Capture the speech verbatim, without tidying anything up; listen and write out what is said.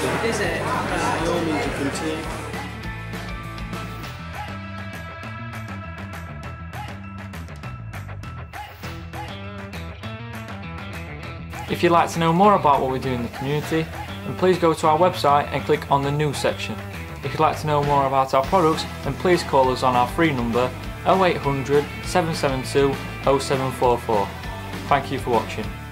Is it? By all means, you continue. If you'd like to know more about what we do in the community, then please go to our website and click on the news section. If you'd like to know more about our products, then please call us on our free number oh eight hundred, seven seven two, oh seven four four. Thank you for watching.